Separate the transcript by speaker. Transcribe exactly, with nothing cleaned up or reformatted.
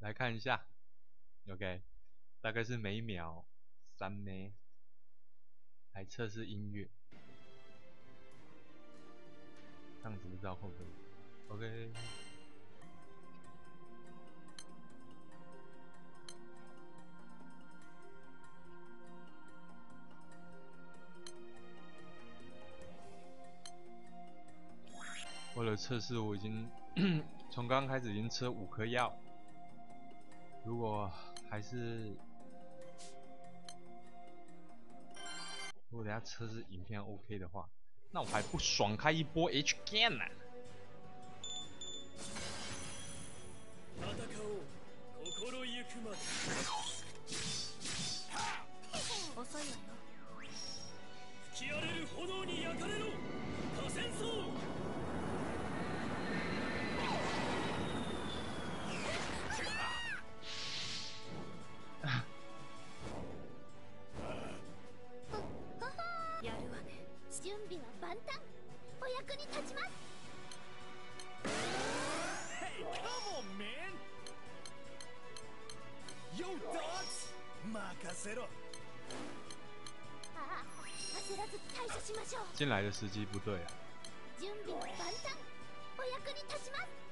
Speaker 1: 来看一下，OK，大概是每秒三枚，来测试音乐，这样子不知道会不会 OK。为了测试，我已经从刚刚开始已经吃了五颗药。如果还是，如果等下测试影片 OK 的话，那我还不爽开一波 H Gan 呢、
Speaker 2: 遅いわよ。吹き荒れる炎に焼かれろ、河川層。やるわね。準備は万端。お役に立ちます。Hey, come on, man! Yo, dogs! 任せろ。ああ、焦らず対処しましょう。
Speaker 1: 进来的时机不对啊。
Speaker 2: 準備は万端。お役に立ちます。